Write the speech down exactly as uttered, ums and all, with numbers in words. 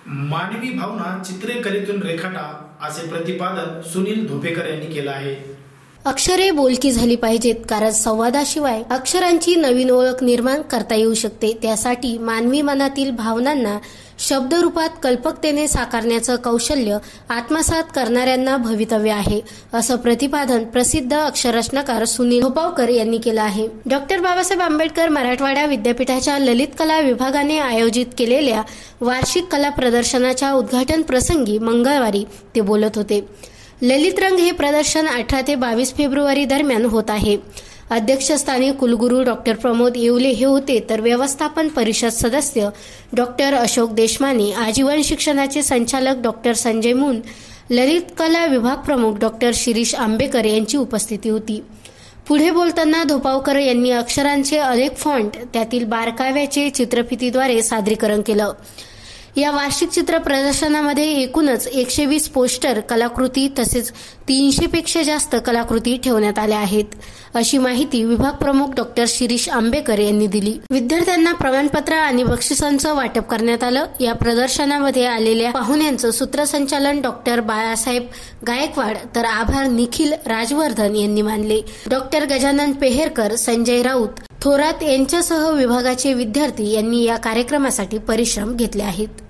मानवी भावना चित्रकलेतून रेखाटा असे प्रतिपादन सुनील धोपेकर यांनी केलं आहे। अक्षरे बोलकी झाली पाहिजेत, कारण संवादाशिवाय अक्षरांची नवीन ओळख निर्माण करता येऊ शकते। त्यासाठी मानवी मनातील भावनांना शब्दरूपात कल्पकतेने साकारण्याचं कौशल्य आत्मसात करणाऱ्यांना भवितव्य आहे, असं प्रतिपादन प्रसिद्ध अक्षररचनाकार सुनील धोपेकर यांनी केलं आहे। डॉक्टर बाबासाहेब आंबेडकर मराठवाडा विद्यापीठाच्या ललित कला विभागाने आयोजित केलेल्या वार्षिक कला प्रदर्शनाच्या उद्घाटन प्रसंगी मंगळवारी ते बोलत होते। ललित रंग हे प्रदर्शन अठरा ते बावीस फेब्रुवारी दरम्यान होत आहे। अध्यक्षस्थानी कुलगुरू डॉक्टर प्रमोद येवले हे होते, तर व्यवस्थापन परिषद सदस्य डॉक्टर अशोक देशमाने, आजीवन शिक्षणाचे संचालक डॉक्टर संजय मून, ललित कला विभाग प्रमुख डॉक्टर शिरीष आंबेकर यांची उपस्थिती होती। पुढे बोलताना धोपेकर यांनी अक्षरांचे अनेक फॉन्ट, त्यातील बारकाव्याचे चित्रफितीद्वारे सादरीकरण केलं। या वार्षिक चित्र प्रदर्शनामध्ये एकूणच एकशे वीस पोस्टर, कलाकृती तसेच तीनशे पेक्षा जास्त कलाकृती ठेवण्यात आल्या आहेत, अशी माहिती विभाग प्रमुख डॉक्टर शिरीष आंबेकर यांनी दिली। विद्यार्थ्यांना प्रमाणपत्र आणि बक्षिसांचं वाटप करण्यात आलं। या प्रदर्शनामध्ये आलेल्या पाहुण्यांचं सूत्रसंचालन डॉक्टर बाळासाहेब गायकवाड, तर आभार निखिल राजवर्धन यांनी मानले। डॉक्टर गजानन पेहेरकर, संजय राऊत थोरात यांच्यासह विभागाचे विद्यार्थी यांनी या कार्यक्रमासाठी परिश्रम घेतले आहेत।